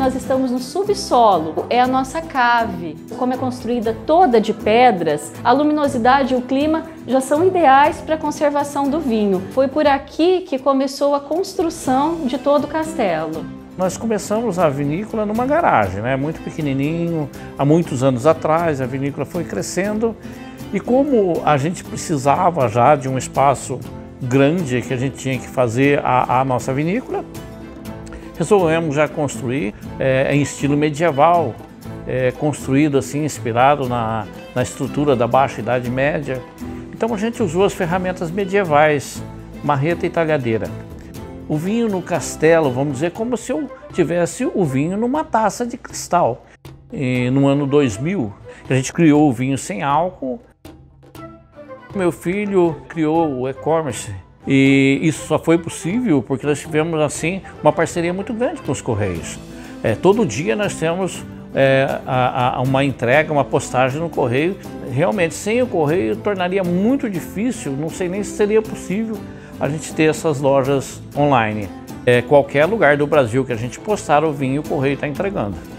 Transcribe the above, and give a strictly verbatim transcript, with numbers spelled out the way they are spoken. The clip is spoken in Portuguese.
nós estamos no subsolo, é a nossa cave. Como é construída toda de pedras, a luminosidade e o clima já são ideais para a conservação do vinho. Foi por aqui que começou a construção de todo o castelo. Nós começamos a vinícola numa garagem, né? Muito pequenininho, há muitos anos atrás. A vinícola foi crescendo e como a gente precisava já de um espaço grande que a gente tinha que fazer a, a nossa vinícola, resolvemos já construir é, em estilo medieval, é, construído assim, inspirado na, na estrutura da Baixa Idade Média. Então a gente usou as ferramentas medievais, marreta e talhadeira. O vinho no castelo, vamos dizer, como se eu tivesse o vinho numa taça de cristal. E no ano dois mil, a gente criou o vinho sem álcool. Meu filho criou o e-commerce e isso só foi possível porque nós tivemos assim uma parceria muito grande com os Correios. É, todo dia nós temos é, a, a, uma entrega, uma postagem no Correio. Realmente, sem o Correio tornaria muito difícil, não sei nem se seria possível a gente ter essas lojas online. É, qualquer lugar do Brasil que a gente postar o vinho, o Correio está entregando.